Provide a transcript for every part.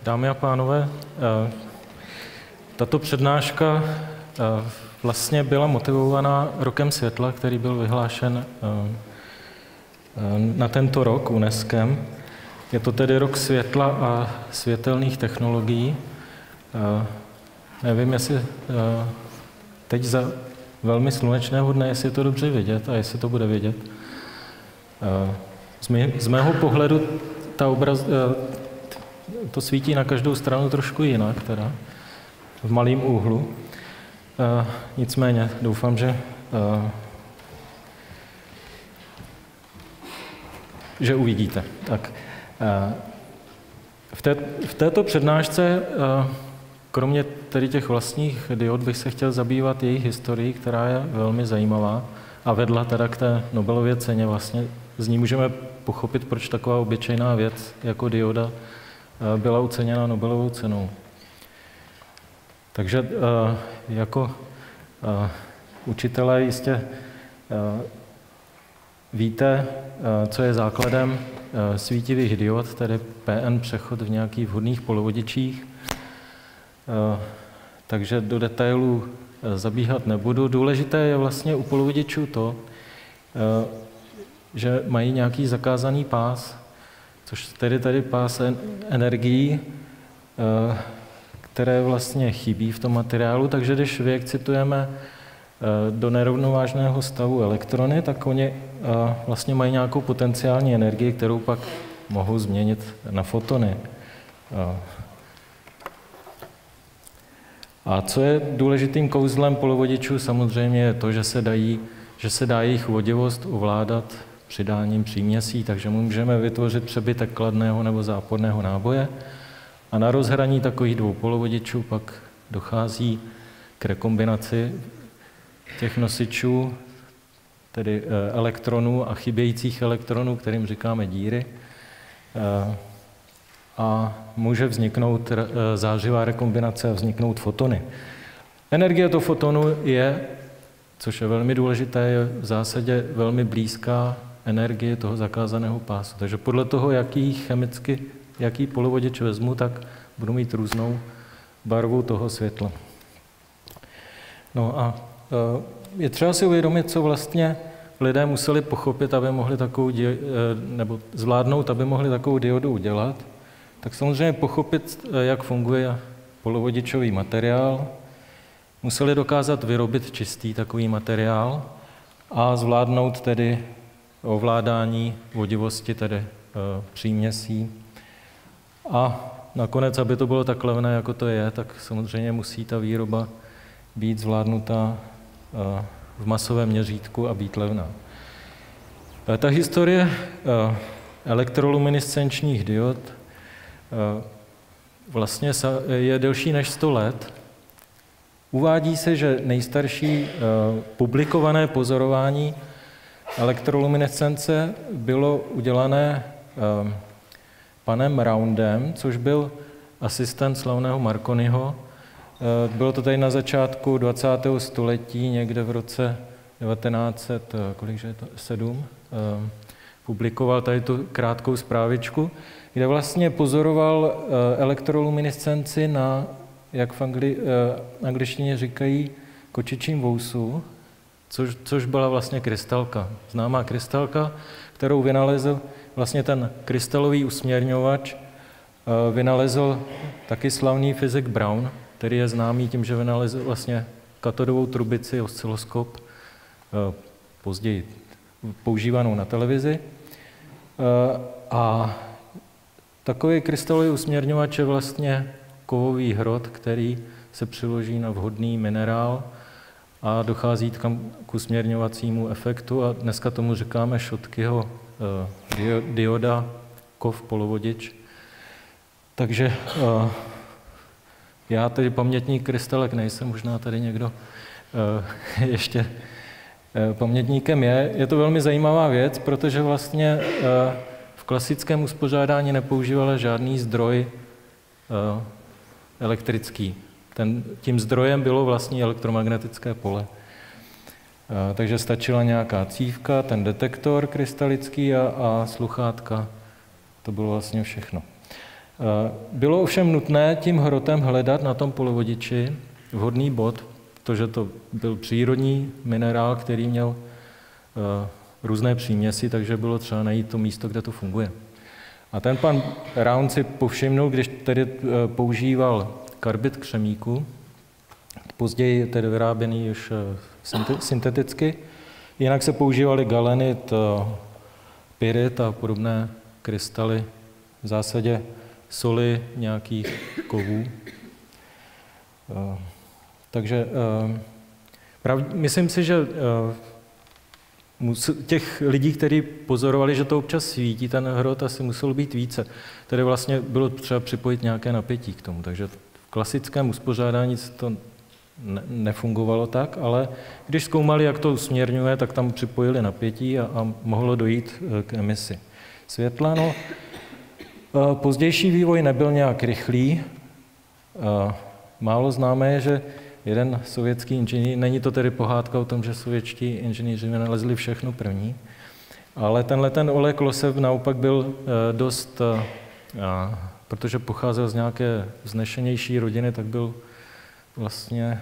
Dámy a pánové, tato přednáška vlastně byla motivovaná Rokem světla, který byl vyhlášen na tento rok UNESCem. Je to tedy Rok světla a světelných technologií. Nevím, jestli teď za velmi slunečného dne, jestli je to dobře vidět a jestli to bude vidět. Z mého pohledu to svítí na každou stranu trošku jinak, teda v malém úhlu. Nicméně doufám, že uvidíte. Tak, v této přednášce, kromě tedy těch vlastních diod, bych se chtěl zabývat jejich historií, která je velmi zajímavá a vedla teda k té Nobelově ceně. Vlastně z ní můžeme pochopit, proč taková obyčejná věc jako dioda byla oceněna Nobelovou cenou. Takže jako učitelé jistě víte, co je základem svítivých diod, tedy PN přechod v nějakých vhodných polovodičích. Takže do detailů zabíhat nebudu. Důležité je vlastně u polovodičů to, že mají nějaký zakázaný pás, což tedy tady pás energií, které vlastně chybí v tom materiálu, takže když vyexcitujeme do nerovnovážného stavu elektrony, tak oni vlastně mají nějakou potenciální energii, kterou pak mohou změnit na fotony. A co je důležitým kouzlem polovodičů, samozřejmě je to, že se dá jejich vodivost ovládat přidáním příměsí, takže můžeme vytvořit přebytek kladného nebo záporného náboje. A na rozhraní takových dvou polovodičů pak dochází k rekombinaci těch nosičů, tedy elektronů a chybějících elektronů, kterým říkáme díry. A může vzniknout zářivá rekombinace a vzniknout fotony. Energie toho fotonu je, což je velmi důležité, je v zásadě velmi blízká energie toho zakázaného pásu. Takže podle toho, jaký polovodič vezmu, tak budu mít různou barvu toho světla. No a je třeba si uvědomit, co vlastně lidé museli pochopit, aby mohli nebo zvládnout, aby mohli takovou diodu udělat. Tak samozřejmě pochopit, jak funguje polovodičový materiál, museli dokázat vyrobit čistý takový materiál a zvládnout tedy ovládání vodivosti, tedy příměsí. A nakonec, aby to bylo tak levné, jako to je, tak samozřejmě musí ta výroba být zvládnutá v masovém měřítku a být levná. Ta historie elektroluminescenčních diod vlastně je delší než 100 let. Uvádí se, že nejstarší publikované pozorování elektroluminescence bylo udělané panem Roundem, což byl asistent slavného Marconiho. Bylo to tady na začátku 20. století, někde v roce 1907. Publikoval tady tu krátkou zprávičku, kde vlastně pozoroval elektroluminescenci na, jak v angličtině říkají, kočičím vousu, což byla vlastně krystalka. Známá krystalka, kterou vynalezl vlastně ten krystalový usměrňovač, vynalezl taky slavný fyzik Brown, který je známý tím, že vynalezl vlastně katodovou trubici, osciloskop, později používanou na televizi. A takový krystalový usměrňovač je vlastně kovový hrot, který se přiloží na vhodný minerál a dochází k usměrňovacímu efektu a dneska tomu říkáme Schottkyho dioda, kov polovodič. Takže já tedy pamětník krystalek nejsem, možná tady někdo ještě pamětníkem je. Je to velmi zajímavá věc, protože vlastně v klasickém uspořádání nepoužívala žádný zdroj elektrický. Tím zdrojem bylo vlastně elektromagnetické pole. Takže stačila nějaká cívka, ten detektor krystalický a sluchátka. To bylo vlastně všechno. Bylo ovšem nutné tím hrotem hledat na tom polovodiči vhodný bod, protože to byl přírodní minerál, který měl různé příměsi, takže bylo třeba najít to místo, kde to funguje. A ten pan Round si povšimnul, když tedy používal karbid křemíku, později tedy vyráběný už synteticky, jinak se používaly galenit, pyrit a podobné krystaly, v zásadě soli nějakých kovů. Takže myslím si, že těch lidí, kteří pozorovali, že to občas svítí, ten hrot asi muselo být více. Tedy vlastně bylo třeba připojit nějaké napětí k tomu. Takže v klasickém uspořádání to nefungovalo tak, ale když zkoumali, jak to usměrňuje, tak tam připojili napětí a mohlo dojít k emisi světla. No, pozdější vývoj nebyl nějak rychlý. Málo známé je, že jeden sovětský inženýr, není to tedy pohádka o tom, že sovětští inženýři nalezli všechno první, ale ten Oleg Losev naopak byl dost, protože pocházel z nějaké vznešenější rodiny, tak byl vlastně,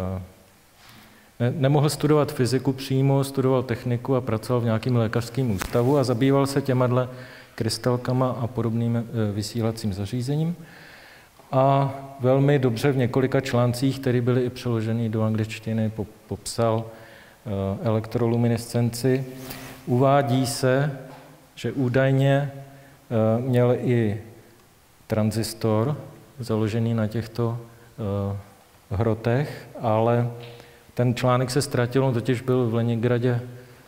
nemohl studovat fyziku přímo, studoval techniku a pracoval v nějakém lékařském ústavu a zabýval se těma krystalkama a podobným vysílacím zařízením. A velmi dobře v několika článcích, které byly i přeloženy do angličtiny, popsal elektroluminescenci. Uvádí se, že údajně měl i tranzistor založený na těchto hrotech, ale ten článek se ztratil, on totiž byl v Leningradě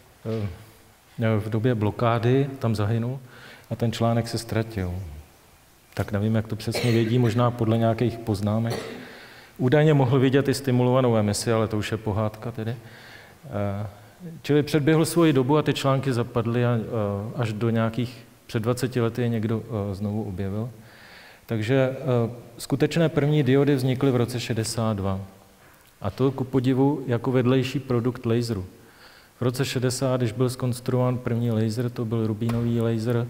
v době blokády, tam zahynul a ten článek se ztratil. Tak nevím, jak to přesně vědí, možná podle nějakých poznámek. Údajně mohl vidět i stimulovanou emisi, ale to už je pohádka tedy. Čili předběhl svoji dobu a ty články zapadly až do nějakých, před 20 lety je někdo znovu objevil. Takže skutečné první diody vznikly v roce 62. A to ku podivu jako vedlejší produkt laseru. V roce 60, když byl zkonstruován první laser, to byl rubínový laser,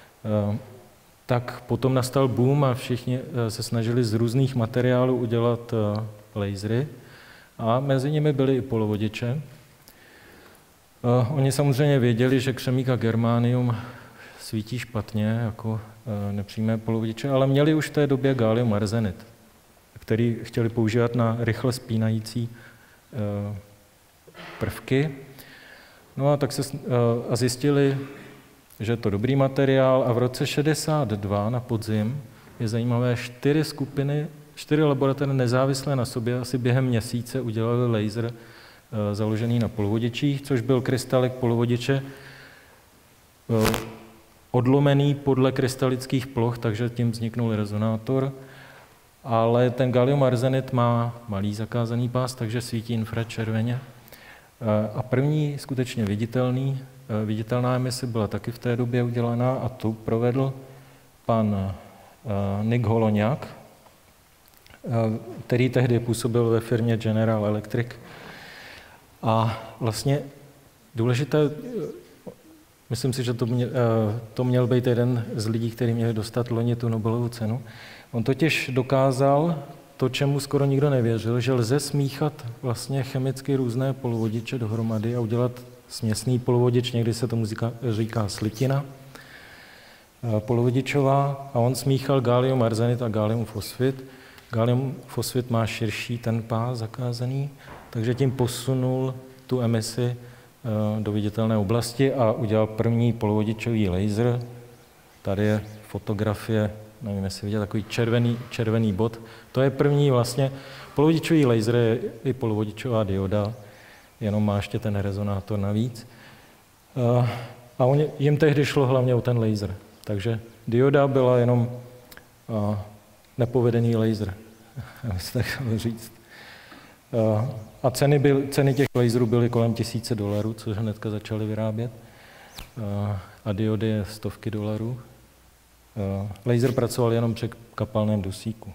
tak potom nastal boom a všichni se snažili z různých materiálů udělat lasery a mezi nimi byly i polovodiče. Oni samozřejmě věděli, že křemík a germánium svítí špatně jako nepřímé polovodiče, ale měli už v té době gallium arsenid, který chtěli používat na rychle spínající prvky. No a tak a zjistili, že je to dobrý materiál a v roce 62 na podzim je zajímavé 4 laboratoře nezávislé na sobě asi během měsíce udělali laser založený na polovodičích, což byl krystalek polovodiče odlomený podle krystalických ploch, takže tím vzniknul rezonátor, ale ten gallium arsenid má malý zakázaný pás, takže svítí infračerveně. A první skutečně viditelná emise byla taky v té době udělaná a tu provedl pan Nick Holonyak, který tehdy působil ve firmě General Electric. A vlastně důležité, myslím si, že to měl být jeden z lidí, který měl dostat loni tu Nobelovu cenu. On totiž dokázal to, čemu skoro nikdo nevěřil, že lze smíchat vlastně chemicky různé polovodiče dohromady a udělat směsný polovodič, někdy se tomu říká slitina polovodičová, a on smíchal gallium arsenid a gallium fosfid. Gallium fosfid má širší ten pás zakázaný, takže tím posunul tu emisi do viditelné oblasti a udělal první polovodičový laser. Tady je fotografie, nevím, jestli vidět, takový červený bod. To je první vlastně, polovodičový laser je i polovodičová dioda, jenom má ještě ten rezonátor navíc. A jim tehdy šlo hlavně o ten laser. Takže dioda byla jenom nepovedený laser, byste chtěli říct. A ceny těch laserů byly kolem $1000, což hnedka začali vyrábět. A diody je stovky dolarů. Laser pracoval jenom při kapalném dusíku.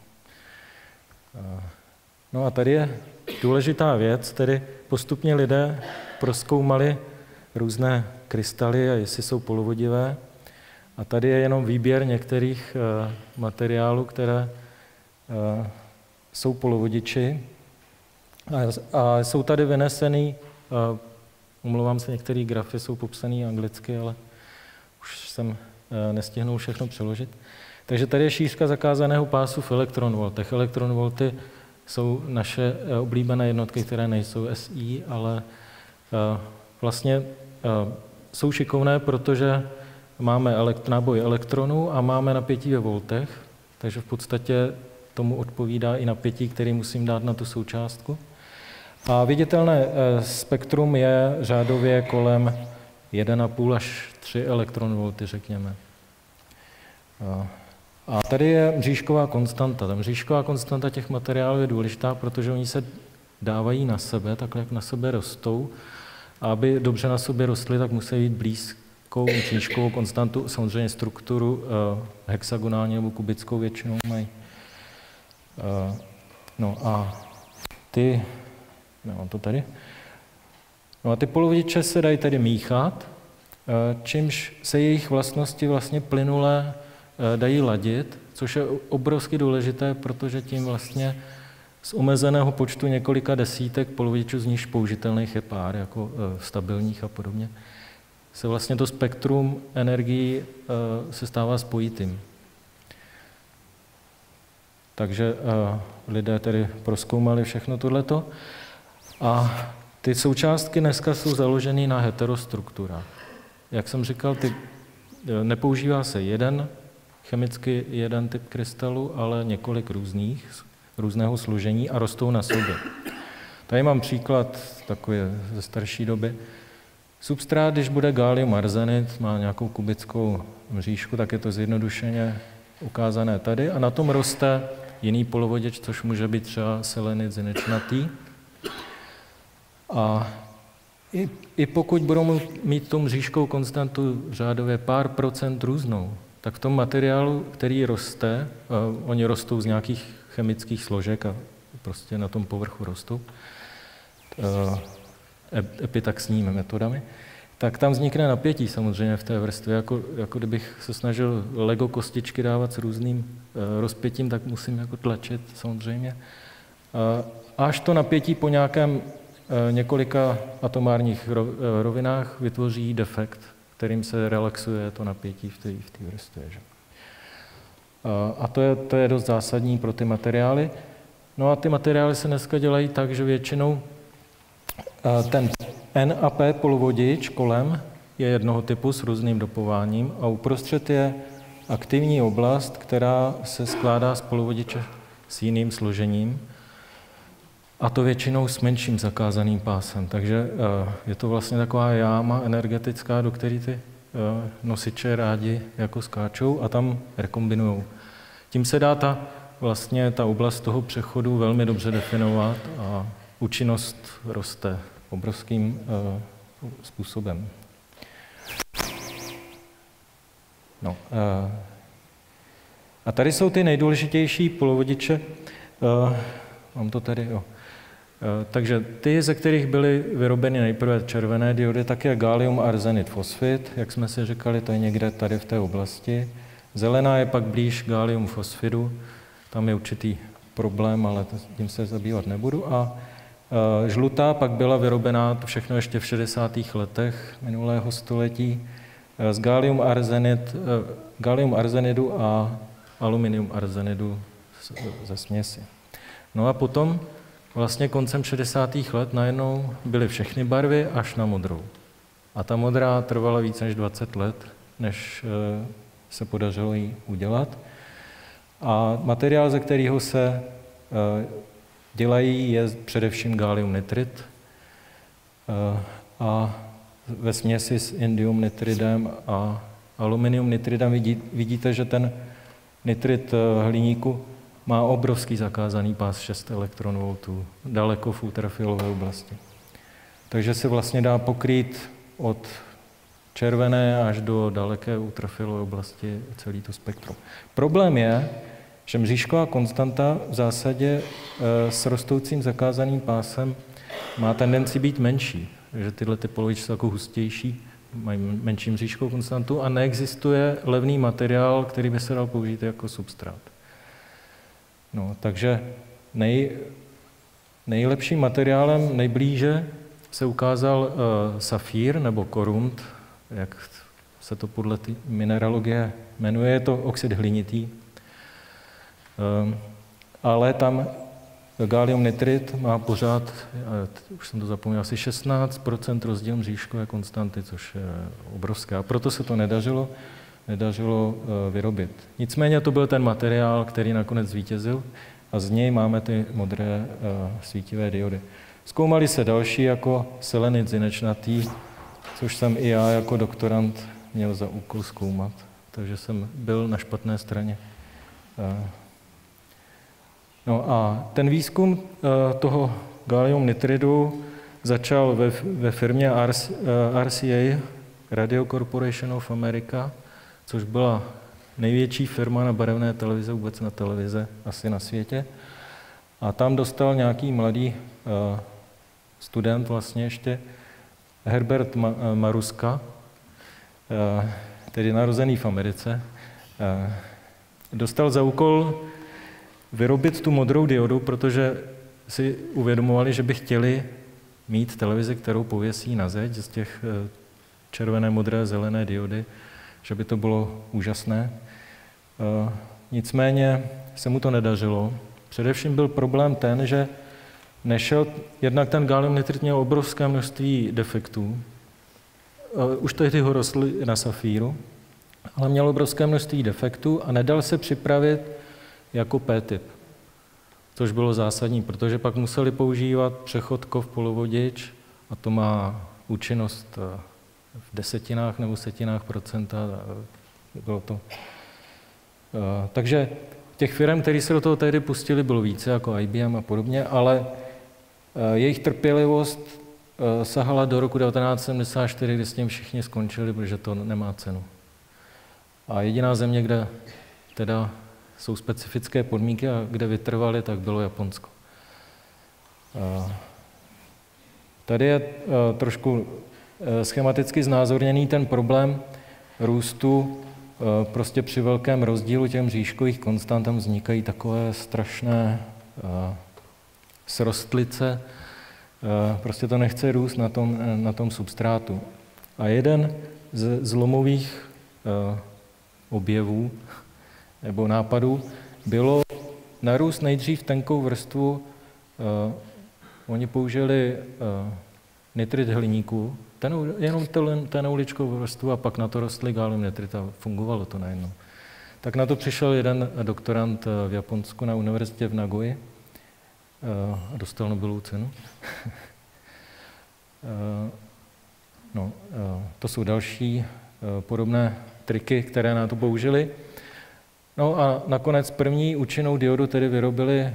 No a tady je důležitá věc, tedy postupně lidé prozkoumali různé krystaly a jestli jsou polovodivé. A tady je jenom výběr některých materiálů, které jsou polovodiči. A jsou tady vynesený, omlouvám se, některé grafy jsou popsané anglicky, ale už jsem nestihnul všechno přeložit. Takže tady je šířka zakázaného pásu v elektronvoltech. Elektronvolty jsou naše oblíbené jednotky, které nejsou SI, ale vlastně jsou šikovné, protože máme náboj elektronů a máme napětí ve voltech, takže v podstatě tomu odpovídá i napětí, který musím dát na tu součástku. A viditelné spektrum je řádově kolem 1,5 až 3 elektronvolty, řekněme. A tady je mřížková konstanta. Ta mřížková konstanta těch materiálů je důležitá, protože oni se dávají na sebe, takhle jak na sebe rostou. A aby dobře na sobě rostly, tak musí být blízkou mřížkovou konstantu. Samozřejmě strukturu hexagonální nebo kubickou většinou mají. No a ty polovodiče se dají tedy míchat, čímž se jejich vlastnosti vlastně plynule dají ladit, což je obrovsky důležité, protože tím vlastně z omezeného počtu několika desítek polovodičů, z nichž použitelných je pár, jako stabilních a podobně, se vlastně to spektrum energií se stává spojitým. Takže lidé tedy prozkoumali všechno tohleto. A ty součástky dneska jsou založeny na heterostrukturách. Jak jsem říkal, nepoužívá se chemicky jeden typ krystalu, ale několik různého složení a rostou na sobě. Tady mám příklad takový ze starší doby. Substrát, když bude gallium arzenid, má nějakou kubickou mřížku, tak je to zjednodušeně ukázané tady a na tom roste jiný polovodič, což může být třeba selenit zinečnatý. A i pokud budou mít tu mřížkovou konstantu řádově pár procent různou, tak v tom materiálu, který roste, oni rostou z nějakých chemických složek a prostě na tom povrchu rostou, epitaxními metodami, tak tam vznikne napětí samozřejmě v té vrstvě. Jako kdybych se snažil Lego kostičky dávat s různým rozpětím, tak musím jako tlačit samozřejmě. Až to napětí po nějakém několika atomárních rovinách vytvoří defekt, kterým se relaxuje to napětí v té vrstvě. A to je dost zásadní pro ty materiály. No a ty materiály se dneska dělají tak, že většinou ten N a P polovodič kolem je jednoho typu s různým dopováním a uprostřed je aktivní oblast, která se skládá z polovodiče s jiným složením, a to většinou s menším zakázaným pásem. Takže je to vlastně taková jáma energetická, do které ty nosiče rádi jako skáčou a tam rekombinujou. Tím se dá ta oblast toho přechodu velmi dobře definovat a účinnost roste obrovským způsobem. A tady jsou ty nejdůležitější polovodiče. Mám to tady, jo. Takže ty, ze kterých byly vyrobeny nejprve červené diody, tak je gallium arzenid fosfid, jak jsme si říkali, to je někde tady v té oblasti. Zelená je pak blíž gallium fosfidu, tam je určitý problém, ale tím se zabývat nebudu. A žlutá pak byla vyrobená, to všechno ještě v 60. letech minulého století, z gallium arzenidu a aluminium arzenidu ze směsi. No a potom vlastně koncem 60. let najednou byly všechny barvy až na modrou. A ta modrá trvala více než 20 let, než se podařilo ji udělat. A materiál, ze kterého se dělají, je především gallium nitrid. A ve směsi s indium nitridem a aluminium nitridem vidíte, že ten nitrid hliníku má obrovský zakázaný pás 6 elektronvoltů, daleko v ultrafialové oblasti. Takže se vlastně dá pokrýt od červené až do daleké ultrafialové oblasti celý to spektrum. Problém je, že mřížková konstanta v zásadě s rostoucím zakázaným pásem má tendenci být menší, že tyhle ty polovodiče jsou jako hustější, mají menší mřížkovou konstantu a neexistuje levný materiál, který by se dal použít jako substrát. No, takže nejlepším materiálem nejblíže se ukázal safír nebo korund, jak se to podle mineralogie jmenuje, je to oxid hlinitý. Ale tam gallium nitrid má pořád, už jsem to zapomněl, asi 16% rozdíl mřížkové konstanty, což je obrovské. A proto se to nedařilo vyrobit. Nicméně to byl ten materiál, který nakonec zvítězil a z něj máme ty modré svítivé diody. Zkoumali se další jako selenit zinečnatý, což jsem i já jako doktorand měl za úkol zkoumat. Takže jsem byl na špatné straně. No a ten výzkum toho gallium nitridu začal ve firmě RCA, Radio Corporation of America, což byla největší firma na barevné televize, vůbec na televize, asi na světě. A tam dostal nějaký mladý student, vlastně ještě Herbert Maruska, tedy narozený v Americe, dostal za úkol vyrobit tu modrou diodu, protože si uvědomovali, že by chtěli mít televizi, kterou pověsí na zeď z těch červené, modré, zelené diody, že by to bylo úžasné. Nicméně se mu to nedařilo. Především byl problém ten, že nešel, jednak ten gallium nitrid měl obrovské množství defektů, už tehdy ho rostly na safíru, ale měl obrovské množství defektů a nedal se připravit jako P-typ, což bylo zásadní, protože pak museli používat přechod kov polovodič a to má účinnost v desetinách nebo setinách procenta. Bylo to. Takže těch firm, které se do toho tehdy pustili, bylo více, jako IBM a podobně, ale jejich trpělivost sahala do roku 1974, kdy s tím všichni skončili, protože to nemá cenu. A jediná země, kde teda jsou specifické podmínky a kde vytrvali, tak bylo Japonsko. Tady je trošku schematicky znázorněný ten problém růstu. Prostě při velkém rozdílu těch mřížkových konstant tam vznikají takové strašné srostlice. Prostě to nechce růst na tom substrátu. A jeden z zlomových objevů nebo nápadů bylo narůst nejdřív tenkou vrstvu. Oni použili nitrid hliníku, jenom tenouličkovou vrstvu a pak na to rostly gallium nitrid a fungovalo to najednou. Tak na to přišel jeden doktorant v Japonsku na univerzitě v Nagoji a dostal Nobelovu cenu. To jsou další podobné triky, které na to použili. No a nakonec první účinnou diodu tedy vyrobili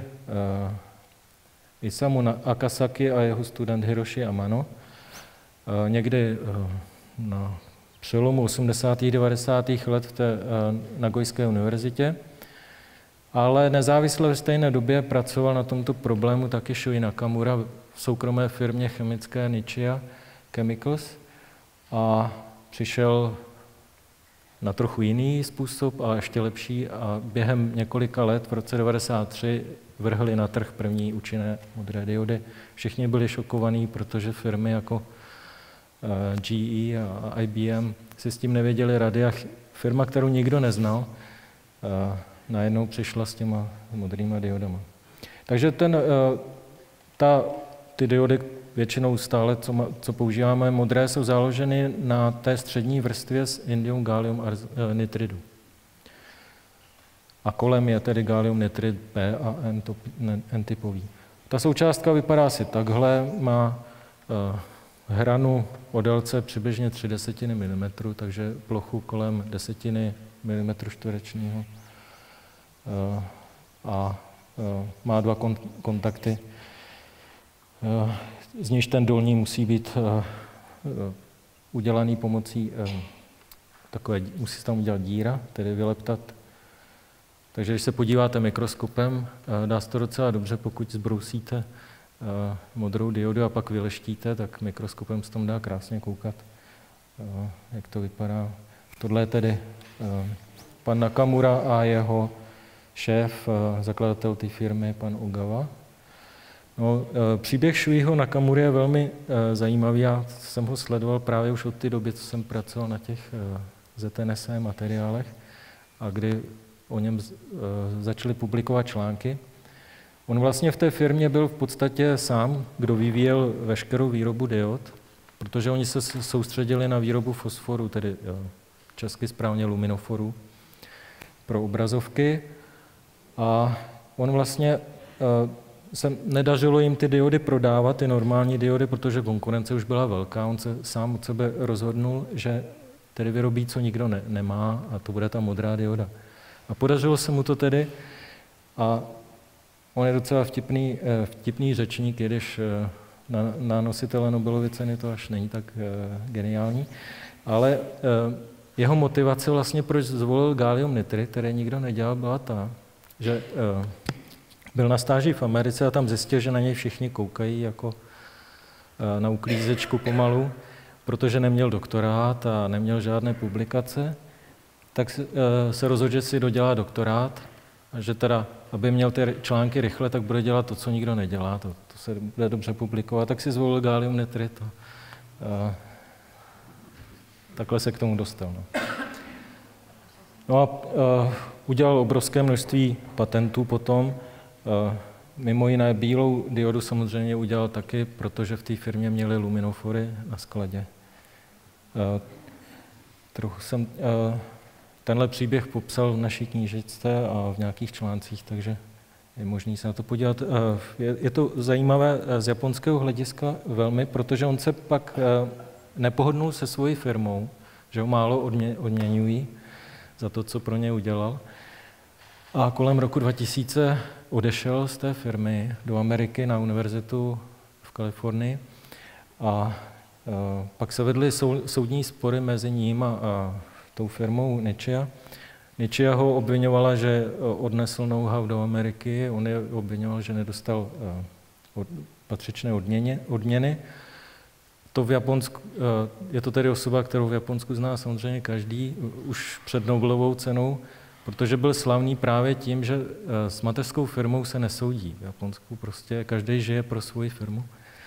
Isamu Akasaki a jeho student Hiroshi Amano. Někdy na přelomu 80. a 90. let v té Nagojské univerzitě. Ale nezávisle ve stejné době pracoval na tomto problému taky Shuji Nakamura v soukromé firmě chemické Nichia Chemicals a přišel na trochu jiný způsob a ještě lepší a během několika let v roce 1993 vrhli na trh první účinné modré diody. Všichni byli šokovaní, protože firmy jako GE a IBM si s tím nevěděli rady a firma, kterou nikdo neznal, najednou přišla s těma modrýma diodama. Takže ty diody většinou stále, co používáme, modré, jsou založeny na té střední vrstvě s indium gallium nitridu. A kolem je tedy gallium nitrid P a N-typový. Ta součástka vypadá asi takhle, má hranu o délce přibližně 0,3 mm, takže plochu kolem 10 mm čtverečního a má dva kontakty. Z níž ten dolní musí být udělaný pomocí musí se tam udělat díra, tedy vyleptat. Takže když se podíváte mikroskopem, dá se to docela dobře, pokud zbrousíte modrou diodu a pak vyleštíte, tak mikroskopem se tam dá krásně koukat. jak to vypadá. Tohle je tedy pan Nakamura a jeho šéf, zakladatel té firmy, pan Ogawa. No, příběh Shuiho Nakamury je velmi zajímavý. Já jsem ho sledoval právě už od té doby, co jsem pracoval na těch ZNS materiálech a kdy o něm začali publikovat články. On vlastně v té firmě byl v podstatě sám, kdo vyvíjel veškerou výrobu diod, protože oni se soustředili na výrobu fosforu, tedy česky správně luminoforu, pro obrazovky. A on vlastně se nedařilo jim ty diody prodávat, ty normální diody, protože konkurence už byla velká. On se sám od sebe rozhodnul, že tedy vyrobí, co nikdo nemá, a to bude ta modrá dioda. A podařilo se mu to tedy. A on je docela vtipný řečník, i když na nositele Nobelovy ceny to až není tak geniální. Ale jeho motivace vlastně, proč zvolil gallium nitrid, které nikdo nedělal, byla ta, že byl na stáži v Americe a tam zjistil, že na něj všichni koukají jako na uklízečku pomalu, protože neměl doktorát a neměl žádné publikace, tak se rozhodl, že si dodělá doktorát a že teda, aby měl ty články rychle, tak bude dělat to, co nikdo nedělá, to se bude dobře publikovat, tak si zvolil gallium nitrid. Takhle se k tomu dostal. No a udělal obrovské množství patentů potom. Mimo jiné bílou diodu samozřejmě udělal taky, protože v té firmě měli luminofory na skladě. Trochu jsem tenhle příběh popsal v naší knížečce a v nějakých článcích, takže je možný se na to podívat. Je to zajímavé z japonského hlediska velmi, protože on se pak nepohodnul se svojí firmou, že ho málo odměňují za to, co pro ně udělal. A kolem roku 2000 odešel z té firmy do Ameriky na univerzitu v Kalifornii a pak se vedly soudní spory mezi ním a tou firmou Nichia. Nichia ho obvinovala, že odnesl know-how do Ameriky, on je obvinoval, že nedostal patřičné odměny. To v Japonsku, je to tedy osoba, kterou v Japonsku zná samozřejmě každý, už před Nobelovou cenou, protože byl slavný právě tím, že s mateřskou firmou se nesoudí. V Japonsku prostě každý žije pro svoji firmu.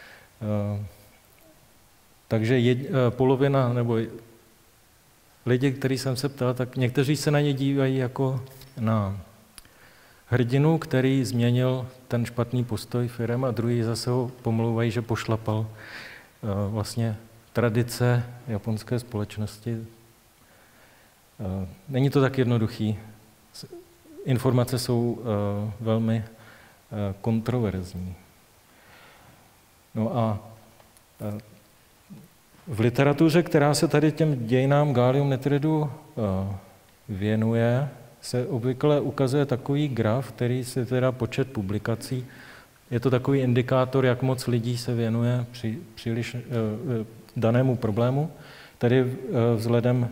Takže polovina, nebo lidi, který jsem se ptal, tak někteří se na ně dívají jako na hrdinu, který změnil ten špatný postoj firem, a druhý zase ho pomlouvají, že pošlapal vlastně tradice japonské společnosti. Není to tak jednoduchý. Informace jsou velmi kontroverzní. No a v literatuře, která se tady těm dějinám gallium nitridu věnuje, se obvykle ukazuje takový graf, který se teda počet publikací. Je to takový indikátor, jak moc lidí se věnuje příliš danému problému, tady vzhledem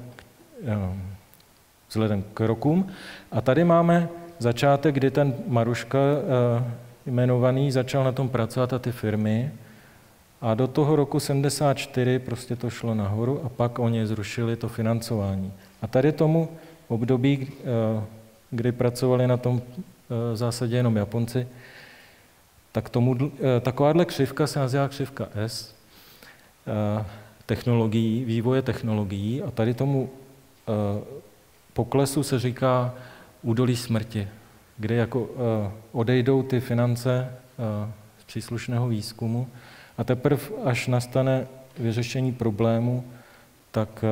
k rokům. A tady máme začátek, kdy ten Maruška jmenovaný začal na tom pracovat a ty firmy. A do toho roku 74 prostě to šlo nahoru a pak oni zrušili to financování. A tady tomu období, kdy pracovali na tom v zásadě jenom Japonci, tak takováhle křivka se nazývá křivka S, technologií, vývoje technologií, a tady tomu poklesu se říká údolí smrti, kde jako odejdou ty finance z příslušného výzkumu a teprve, až nastane vyřešení problému, tak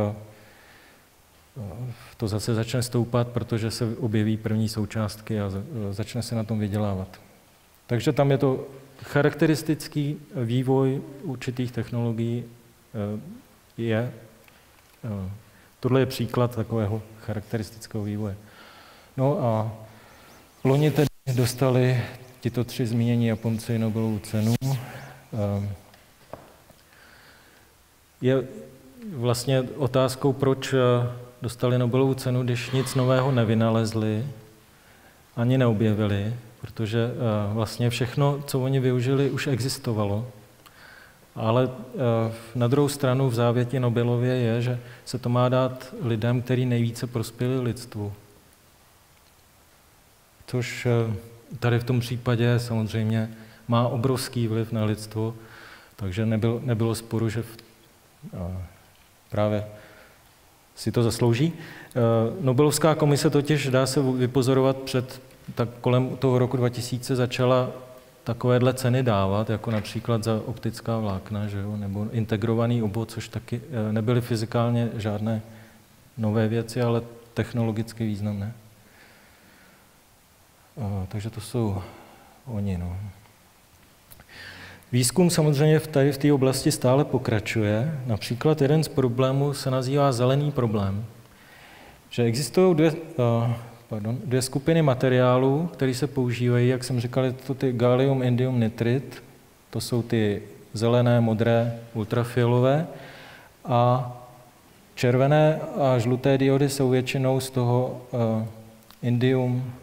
to zase začne stoupat, protože se objeví první součástky a začne se na tom vydělávat. Takže tam je to charakteristický vývoj určitých technologií. Tohle je příklad takového charakteristického vývoje. No a loni tedy dostali tito tři zmínění Japonci Nobelovu cenu. Je vlastně otázkou, proč dostali Nobelovu cenu, když nic nového nevynalezli, ani neobjevili, protože vlastně všechno, co oni využili, už existovalo. Ale na druhou stranu v závěti Nobelově je, že se to má dát lidem, kteří nejvíce prospěli lidstvu. Což tady v tom případě samozřejmě má obrovský vliv na lidstvo, takže nebylo sporu, že právě si to zaslouží. Nobelovská komise totiž, dá se vypozorovat, tak kolem toho roku 2000 začala takovéhle ceny dávat, jako například za optická vlákna, že jo, nebo integrovaný obvod, což taky nebyly fyzikálně žádné nové věci, ale technologicky významné. Takže to jsou oni. No. Výzkum samozřejmě v té oblasti stále pokračuje. Například jeden z problémů se nazývá zelený problém. Že existují dvě skupiny materiálů, které se používají, jak jsem říkal, je to ty gallium, indium, nitrit, to jsou ty zelené, modré, ultrafialové, a červené a žluté diody jsou většinou z toho indium,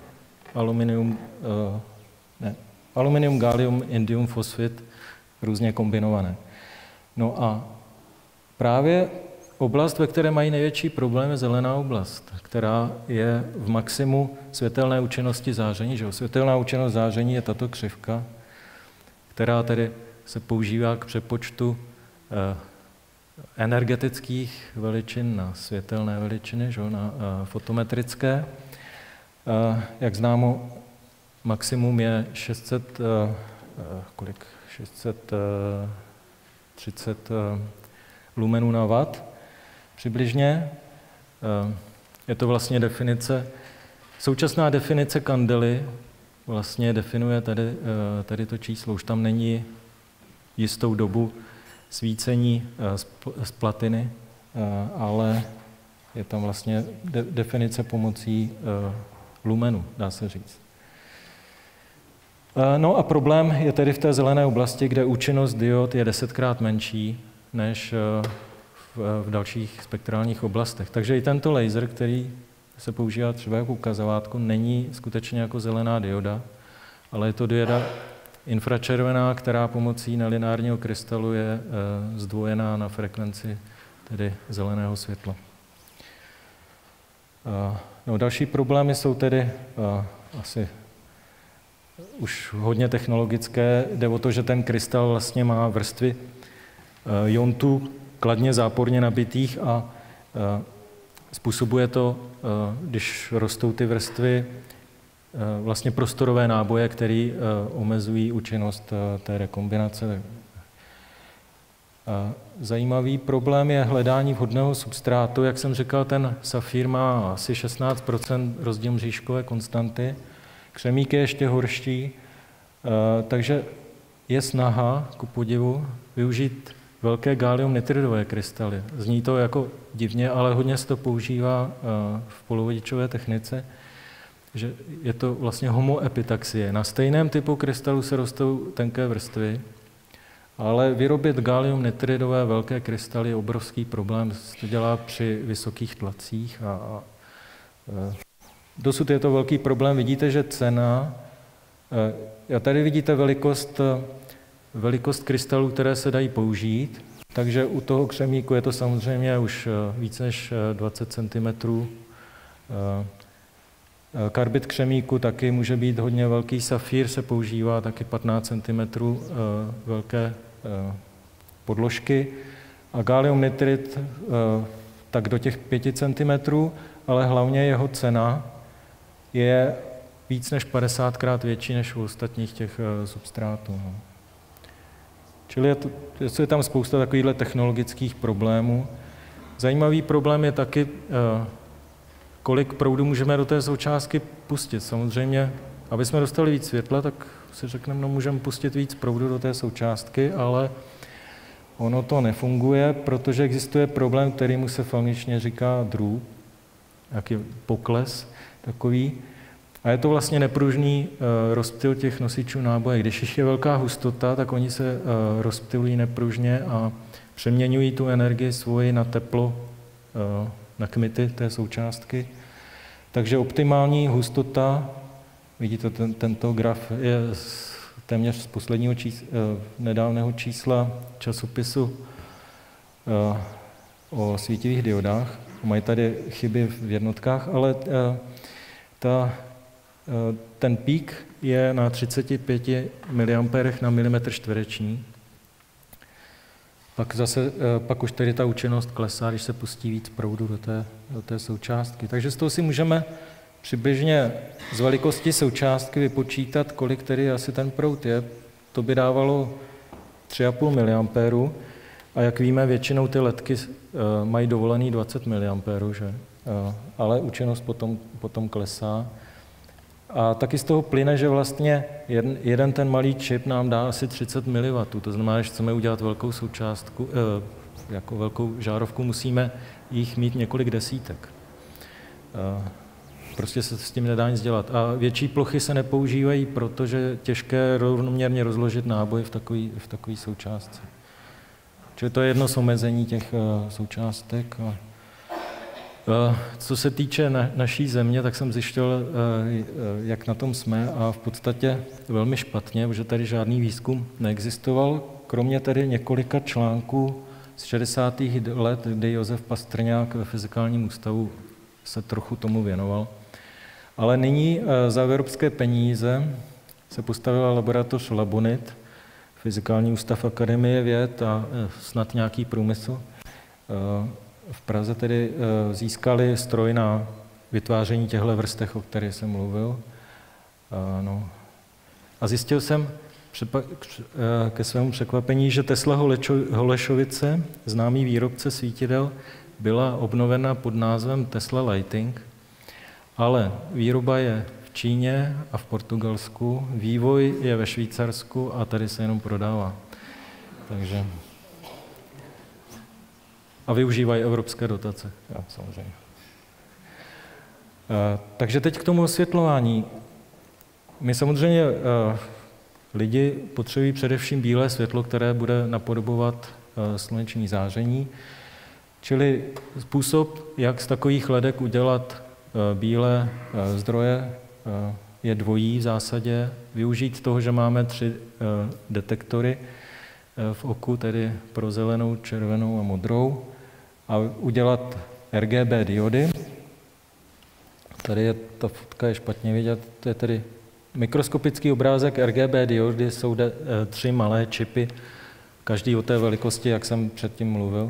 aluminium, gallium, indium, fosfid, různě kombinované. No a právě oblast, ve které mají největší problém, je zelená oblast, která je v maximu světelné účinnosti záření. Že? Světelná účinnost záření je tato křivka, která tedy se používá k přepočtu energetických veličin na světelné veličiny, že? Na fotometrické. Jak známo, maximum je 630 lumenů na watt přibližně. Je to vlastně současná definice kandely vlastně definuje tady to číslo. Už tam není jistou dobu svícení z platiny, ale je tam vlastně definice pomocí lumenu, dá se říct. No a problém je tedy v té zelené oblasti, kde účinnost diod je 10krát menší než v dalších spektrálních oblastech. Takže i tento laser, který se používá třeba jako ukazovátko, není skutečně jako zelená dioda, ale je to dioda infračervená, která pomocí nelineárního krystalu je zdvojená na frekvenci tedy zeleného světla. No, další problémy jsou tedy asi už hodně technologické. Jde o to, že ten krystal vlastně má vrstvy iontů kladně záporně nabitých a způsobuje to, když rostou ty vrstvy, vlastně prostorové náboje, které omezují účinnost té rekombinace. Zajímavý problém je hledání vhodného substrátu. Jak jsem říkal, ten safír má asi 16% rozdíl mřížkové konstanty. Křemík je ještě horší, takže je snaha, ku podivu, využít velké gallium nitridové krystaly. Zní to jako divně, ale hodně se to používá v polovodičové technice, že je to vlastně homoepitaxie. Na stejném typu krystalu se rostou tenké vrstvy, ale vyrobit gallium nitridové velké krystaly je obrovský problém. Se to dělá při vysokých tlacích a dosud je to velký problém. Vidíte, že cena, a tady vidíte velikost krystalů, které se dají použít, takže u toho křemíku je to samozřejmě už více než 20 cm. Karbid křemíku taky může být hodně velký, safír se používá taky 15 cm velké podložky a gallium nitrid tak do těch 5 cm, ale hlavně jeho cena je víc než 50krát větší než u ostatních těch substrátů. Čili je tam spousta takovýchhle technologických problémů. Zajímavý problém je taky, kolik proudu můžeme do té součástky pustit. Samozřejmě, aby jsme dostali víc světla, tak si řekneme, no můžeme pustit víc proudu do té součástky, ale ono to nefunguje, protože existuje problém, kterýmu se v angličtině říká droop, jaký pokles takový. A je to vlastně nepružný rozptyl těch nosičů náboje. Když je velká hustota, tak oni se rozptylují nepružně a přeměňují tu energii svoji na teplo, na kmity té součástky. Takže optimální hustota, vidíte, tento graf je téměř z posledního nedávného čísla časopisu o svítivých diodách. Mají tady chyby v jednotkách, ale ten pík je na 35 mA na milimetr čtvereční. Pak už tady ta účinnost klesá, když se pustí víc proudu do té součástky. Takže z toho si můžeme přibližně z velikosti součástky vypočítat, kolik tedy asi ten proud je. To by dávalo 3,5 mA a jak víme, většinou ty ledky mají dovolený 20 mA, že? Ale účinnost potom klesá. A taky z toho plyne, že vlastně jeden ten malý čip nám dá asi 30 mW. To znamená, že chceme udělat velkou součástku, jako velkou žárovku, musíme jich mít několik desítek. Prostě se s tím nedá nic dělat. A větší plochy se nepoužívají, protože je těžké rovnoměrně rozložit náboj v takové součástce. Čili to je jedno z omezení těch součástek. Co se týče naší země, tak jsem zjišťoval, jak na tom jsme, a v podstatě velmi špatně, protože tady žádný výzkum neexistoval, kromě tady několika článků z 60. let, kdy Josef Pastrňák ve Fyzikálním ústavu se trochu tomu věnoval. Ale nyní za evropské peníze se postavila laboratoř Labonit, Fyzikální ústav Akademie věd a snad nějaký průmysl. V Praze tedy získali stroj na vytváření těchto vrstev, o kterých jsem mluvil. A zjistil jsem ke svému překvapení, že Tesla Holešovice, známý výrobce svítidel, byla obnovena pod názvem Tesla Lighting, ale výroba je v Číně a v Portugalsku, vývoj je ve Švýcarsku a tady se jenom prodává. Takže... A využívají evropské dotace, samozřejmě. Takže teď k tomu osvětlování. My samozřejmě lidi potřebují především bílé světlo, které bude napodobovat sluneční záření. Čili způsob, jak z takových ledek udělat bílé zdroje, je dvojí v zásadě. Využít toho, že máme 3 detektory v oku, tedy pro zelenou, červenou a modrou, a udělat RGB diody. Tady ta fotka je špatně vidět, to je tedy mikroskopický obrázek RGB diody, jsou 3 malé čipy, každý o té velikosti, jak jsem předtím mluvil.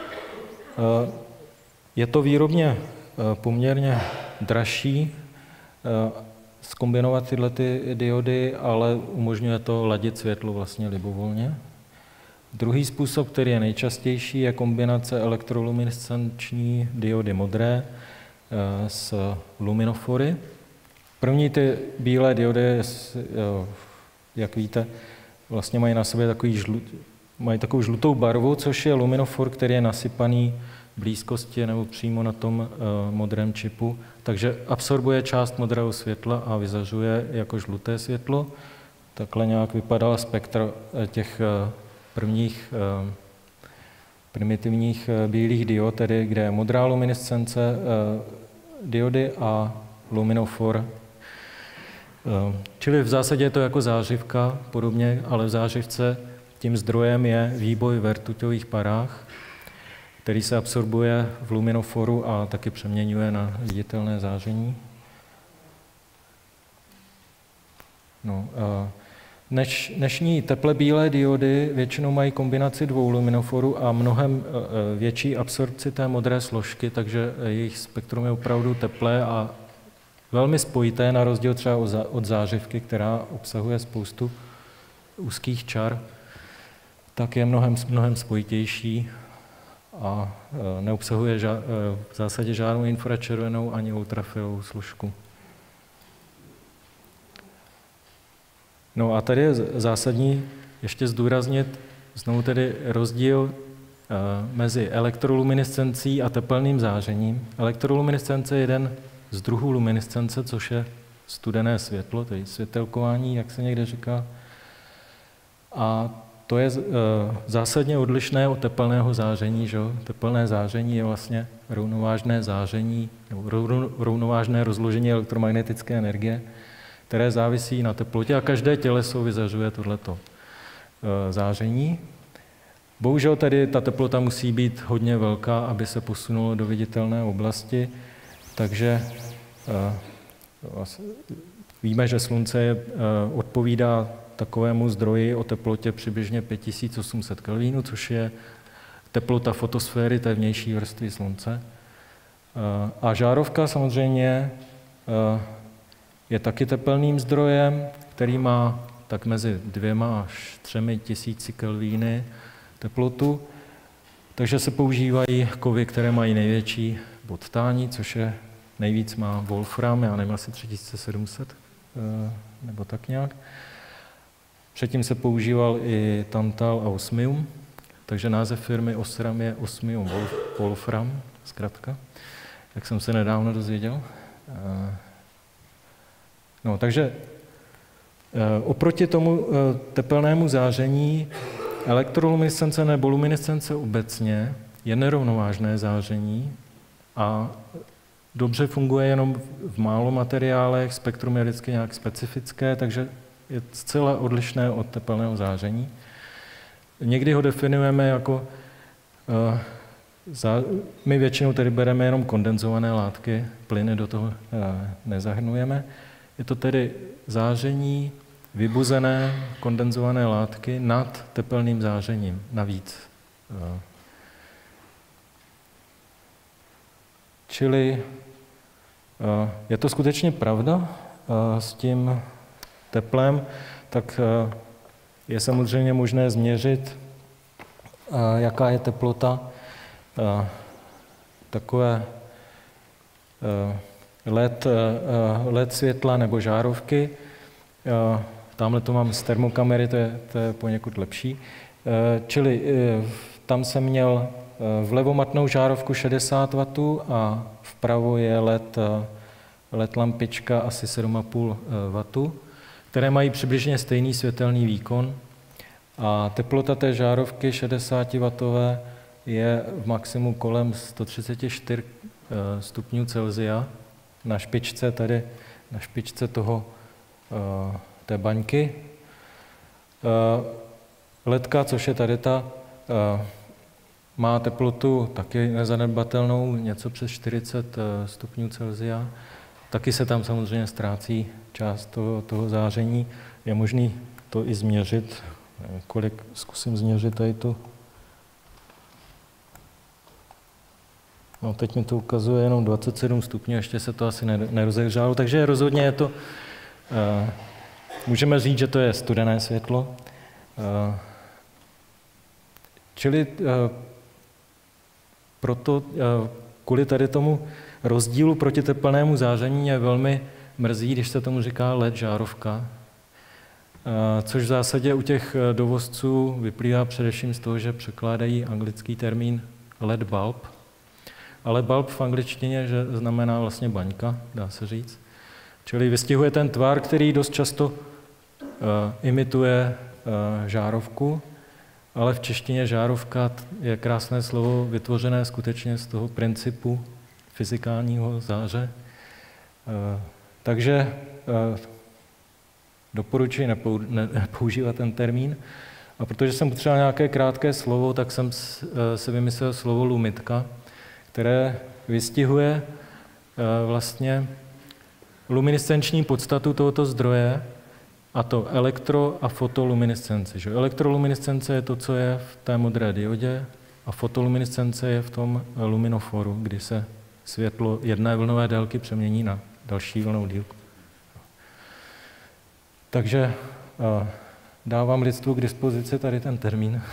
Je to výrobně poměrně dražší zkombinovat tyhle diody, ale umožňuje to ladit světlo vlastně libovolně. Druhý způsob, který je nejčastější, je kombinace elektroluminescenční diody modré s luminofory. První ty bílé diody, jak víte, vlastně mají na sobě mají takovou žlutou barvu, což je luminofor, který je nasypaný v blízkosti nebo přímo na tom modrém čipu, takže absorbuje část modrého světla a vyzařuje jako žluté světlo. Takhle nějak vypadala spektra těch prvních primitivních bílých diod, tedy kde je modrá luminescence diody a luminofor. Čili v zásadě je to jako zářivka podobně, ale v zářivce tím zdrojem je výboj v rtuťových parách, který se absorbuje v luminoforu a taky přeměňuje na viditelné záření. Dnešní teple bílé diody většinou mají kombinaci 2 luminoforů a mnohem větší absorpci té modré složky, takže jejich spektrum je opravdu teplé a velmi spojité, na rozdíl třeba od zářivky, která obsahuje spoustu úzkých čar, tak je mnohem spojitější a neobsahuje v zásadě žádnou infračervenou ani ultrafialovou složku. No a tady je zásadní ještě zdůraznit znovu tedy rozdíl mezi elektroluminescencí a tepelným zářením. Elektroluminescence je jeden z druhů luminescence, což je studené světlo, tedy světelkování, jak se někde říká. A to je zásadně odlišné od tepelného záření. Že? Tepelné záření je vlastně rovnovážné záření, nebo rovnovážné rozložení elektromagnetické energie. které závisí na teplotě a každé těleso vyzařuje tohleto záření. Bohužel tedy ta teplota musí být hodně velká, aby se posunulo do viditelné oblasti, takže víme, že Slunce odpovídá takovému zdroji o teplotě přibližně 5800 kelvinů, což je teplota fotosféry té vnější vrstvy Slunce. A žárovka samozřejmě je taky tepelným zdrojem, který má tak mezi 2 až 3 tisíci kelvíny teplotu, takže se používají kovy, které mají největší bod tání, což je nejvíc má wolfram, já nevím, asi 3700 nebo tak nějak. Předtím se používal i tantal a osmium, takže název firmy Osram je osmium wolfram, zkrátka, jak jsem se nedávno dozvěděl. No, takže oproti tomu tepelnému záření elektroluminescence nebo luminescence obecně je nerovnovážné záření a dobře funguje jenom v málo materiálech, spektrum je vždycky nějak specifické, takže je zcela odlišné od tepelného záření. Někdy ho definujeme jako, my většinou tedy bereme jenom kondenzované látky, plyny do toho nezahrnujeme. Je to tedy záření vybuzené kondenzované látky nad tepelným zářením navíc. Čili je to skutečně pravda s tím teplem, tak je samozřejmě možné změřit, jaká je teplota takové LED světla nebo žárovky. Tamhle to mám z termokamery, to je poněkud lepší. Čili tam jsem měl vlevo žárovku 60 W a vpravo je LED lampička asi 7,5 W, které mají přibližně stejný světelný výkon. A teplota té žárovky 60 W je v maximu kolem 134 stupňů Celsia na špičce tady, na špičce té baňky. Ledka, což je tady ta, má teplotu taky nezanedbatelnou, něco přes 40 stupňů Celsia. Taky se tam samozřejmě ztrácí část toho záření. Je možný to i změřit. Kolik zkusím změřit tady tu. No, teď mi to ukazuje jenom 27 stupňů, ještě se to asi nerozehřálo, takže rozhodně je to, můžeme říct, že to je studené světlo. Čili proto kvůli tady tomu rozdílu proti tepelnému záření je velmi mrzí, když se tomu říká LED žárovka, což v zásadě u těch dovozců vyplývá především z toho, že překládají anglický termín LED bulb, ale bulb v angličtině že znamená vlastně baňka, dá se říct. Čili vystihuje ten tvar, který dost často imituje žárovku, ale v češtině žárovka je krásné slovo vytvořené skutečně z toho principu fyzikálního záře. Takže doporučuji nepoužívat ten termín. A protože jsem potřeboval nějaké krátké slovo, tak jsem si vymyslel slovo lumitka, které vystihuje vlastně luminescenční podstatu tohoto zdroje, a to elektro- a fotoluminescence. Elektroluminescence je to, co je v té modré diodě, a fotoluminescence je v tom luminoforu, kdy se světlo jedné vlnové délky přemění na další vlnovou délku. Takže dávám lidstvu k dispozici tady ten termín.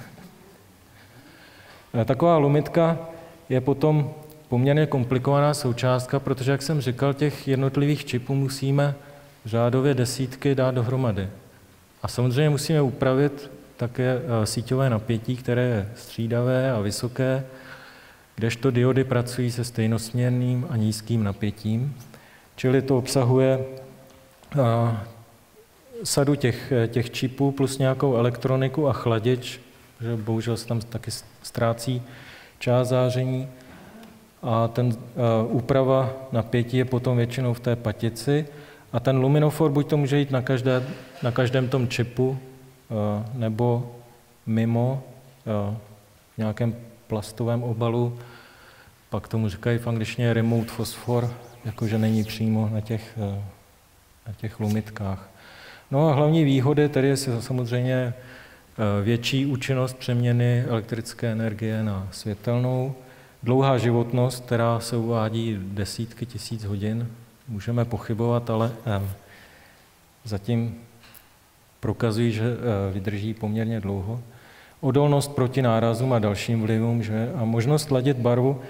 Taková lumitka je potom poměrně komplikovaná součástka, protože, jak jsem říkal, těch jednotlivých čipů musíme řádově desítky dát dohromady. A samozřejmě musíme upravit také síťové napětí, které je střídavé a vysoké, kdežto diody pracují se stejnosměrným a nízkým napětím. Čili to obsahuje sadu těch čipů plus nějakou elektroniku a chladič, že bohužel se tam taky ztrácí část záření. A úprava napětí je potom většinou v té patici A ten luminofor buď to může jít na každém tom čipu, nebo mimo v nějakém plastovém obalu. Pak tomu říkají v angličtině remote fosfor, jakože není přímo na těch lumitkách. No a hlavní výhody tedy je samozřejmě větší účinnost přeměny elektrické energie na světelnou, dlouhá životnost, která se uvádí desítky tisíc hodin, můžeme pochybovat, ale zatím prokazují, že vydrží poměrně dlouho. Odolnost proti nárazům a dalším vlivům, že? A možnost ladit barvu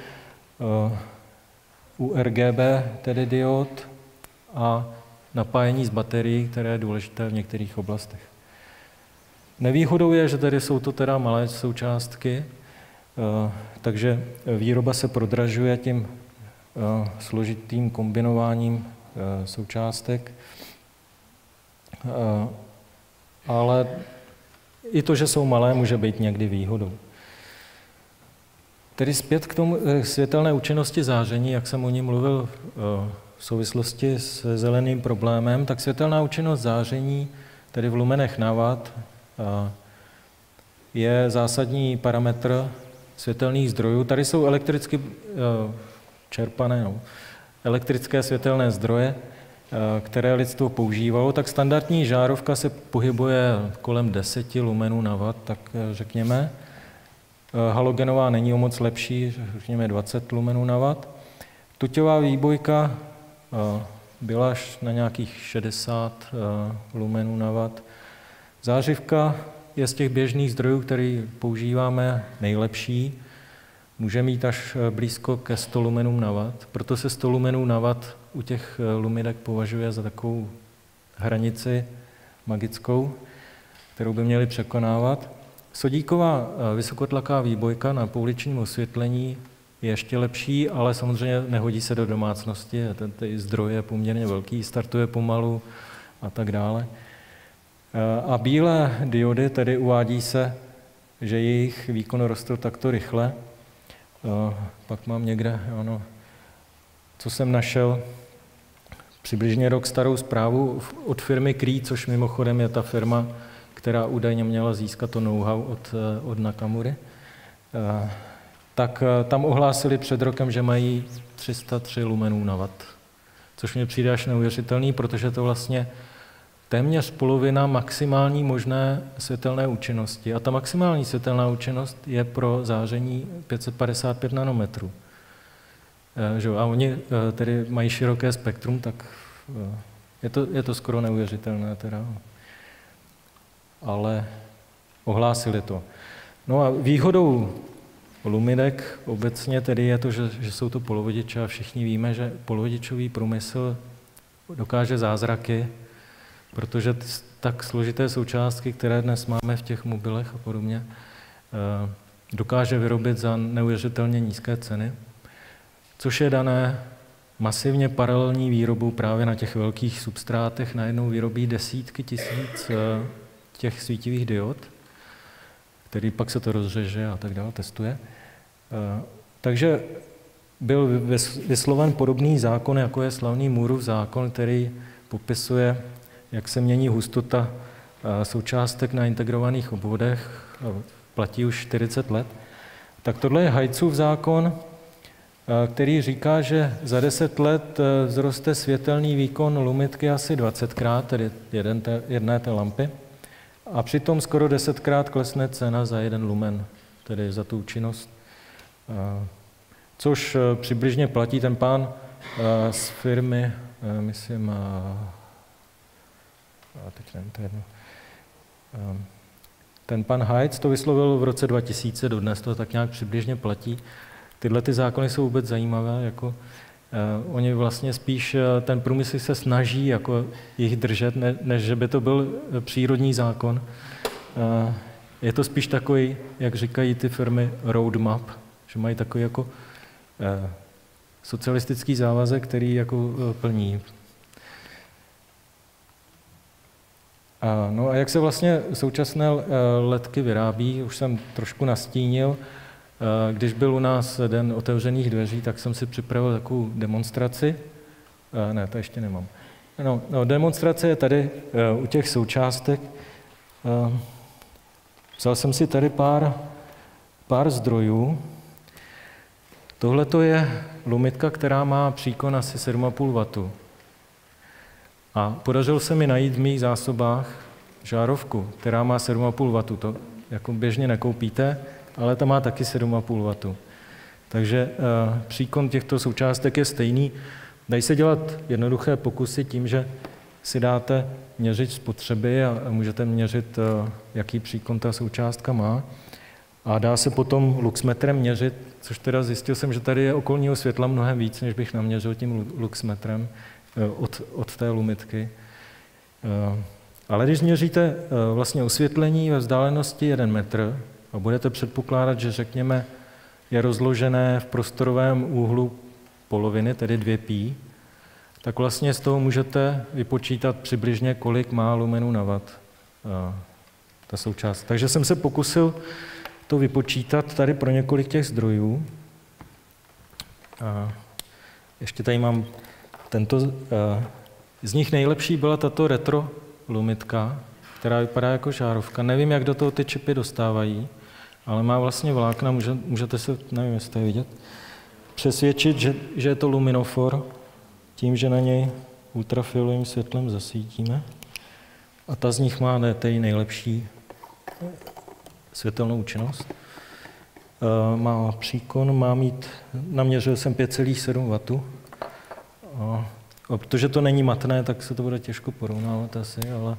u RGB, tedy diod, a napájení z baterií, které je důležité v některých oblastech. Nevýhodou je, že tady jsou to teda malé součástky, takže výroba se prodražuje tím složitým kombinováním součástek, ale i to, že jsou malé, může být někdy výhodou. Tedy zpět k tomu světelné účinnosti záření, jak jsem o ní mluvil v souvislosti s zeleným problémem, tak světelná účinnost záření, tedy v lumenech na watt, je zásadní parametr světelných zdrojů. Tady jsou elektricky čerpané, elektrické světelné zdroje, které lidstvo používalo, tak standardní žárovka se pohybuje kolem 10 lumenů na watt, tak řekněme. Halogenová není o moc lepší, řekněme 20 lumenů na watt. Tuťová výbojka byla až na nějakých 60 lumenů na watt. Zářivka je z těch běžných zdrojů, které používáme, nejlepší. Může mít až blízko ke 100 lumenům na watt. Proto se 100 lumenů na watt u těch luminek považuje za takovou hranici magickou, kterou by měli překonávat. Sodíková vysokotlaká výbojka na pouličním osvětlení je ještě lepší, ale samozřejmě nehodí se do domácnosti. Ten zdroj je poměrně velký, startuje pomalu a tak dále. A bílé diody, tedy uvádí se, že jejich výkon roste takto rychle. Pak mám někde, co jsem našel, přibližně rok starou zprávu od firmy Cree, což mimochodem je ta firma, která údajně měla získat to know-how od Nakamury. Tak tam ohlásili před rokem, že mají 303 lumenů na watt, což mě přijde až neuvěřitelný, protože to vlastně téměř polovina maximální možné světelné účinnosti. A ta maximální světelná účinnost je pro záření 555 nanometrů. A oni tedy mají široké spektrum, tak je to skoro neuvěřitelné teda. Ale ohlásili to. No a výhodou luminek obecně tedy je to, že jsou to polovodiče a všichni víme, že polovodičový průmysl dokáže zázraky, protože tak složité součástky, které dnes máme v těch mobilech a podobně, dokáže vyrobit za neuvěřitelně nízké ceny, což je dané masivně paralelní výrobou právě na těch velkých substrátech. Najednou vyrobí desítky tisíc těch svítivých diod, který pak se to rozřeže a tak dále, testuje. Takže byl vysloven podobný zákon, jako je slavný Moorův zákon, který popisuje, jak se mění hustota součástek na integrovaných obvodech, platí už 40 let. Tak tohle je Heitzův zákon, který říká, že za 10 let vzroste světelný výkon lumitky asi 20krát, tedy jedné té lampy, a přitom skoro 10krát klesne cena za 1 lumen, tedy za tu účinnost. Což přibližně platí ten pán z firmy, myslím, teď nevím, to je jedno. Ten pan Heitz to vyslovil v roce 2000, dodnes to tak nějak přibližně platí. Tyhle ty zákony jsou vůbec zajímavé, jako oni vlastně spíš, ten průmysl se snaží jako jich držet, než že by to byl přírodní zákon. Je to spíš takový, jak říkají ty firmy, roadmap, že mají takový jako socialistický závazek, který jako plní. No a jak se vlastně současné ledky vyrábí, už jsem trošku nastínil. Když byl u nás den otevřených dveří, tak jsem si připravil takovou demonstraci. Ne, to ještě nemám. No, demonstrace je tady u těch součástek. Vzal jsem si tady pár zdrojů. Tohle je lumitka, která má příkon asi 7,5 W. A podařilo se mi najít v mých zásobách žárovku, která má 7,5 W. To jako běžně nekoupíte, ale ta má taky 7,5 W. Takže příkon těchto součástek je stejný. Dají se dělat jednoduché pokusy tím, že si dáte měřič spotřeby a můžete měřit, jaký příkon ta součástka má. A dá se potom luxmetrem měřit, což teda zjistil jsem, že tady je okolního světla mnohem víc, než bych naměřil tím luxmetrem od té lumitky. Ale když měříte vlastně osvětlení ve vzdálenosti 1 metr a budete předpokládat, že řekněme je rozložené v prostorovém úhlu poloviny, tedy 2π, tak vlastně z toho můžete vypočítat přibližně, kolik má lumenů na watt ta součást. Takže jsem se pokusil to vypočítat tady pro několik těch zdrojů. Ještě tady mám tento. Z nich nejlepší byla tato retro lumitka, která vypadá jako žárovka. Nevím, jak do toho ty čipy dostávají, ale má vlastně vlákna, můžete se, nevím, jestli to je vidět, přesvědčit, že je to luminofor, tím, že na něj ultrafialovým světlem zasvítíme. A ta z nich má tej nejlepší světelnou účinnost. Má příkon, má mít, naměřil jsem 5,7 W. A protože to není matné, tak se to bude těžko porovnávat asi, ale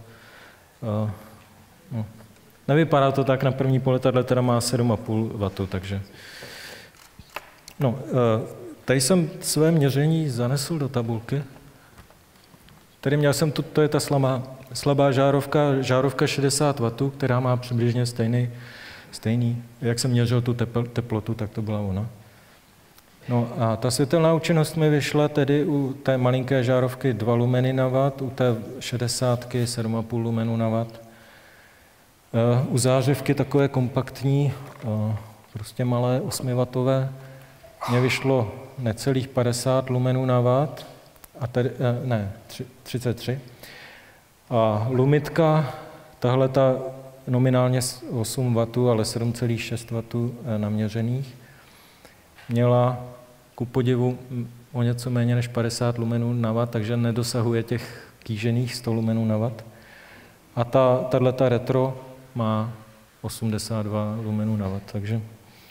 no. Nevypadá to tak na první pohled, tahle teda má 7,5 W, takže no, tady jsem své měření zanesl do tabulky. Tady měl jsem to je ta slabá žárovka 60 W, která má přibližně stejný. Jak jsem měřil tu teplotu, tak to byla ona. No a ta světelná účinnost mi vyšla tedy u té malinké žárovky 2 lumeny na watt, u té 60 7,5 lumenů na watt. U zářivky takové kompaktní, prostě malé 8W, mě vyšlo necelých 50 lumenů na watt, a tady, ne, 33. A lumitka, tahle ta nominálně 8 W, ale 7,6 W naměřených, měla ku podivu o něco méně než 50 lumenů na watt, takže nedosahuje těch kýžených 100 lumenů na watt. A tato retro má 82 lumenů na watt, takže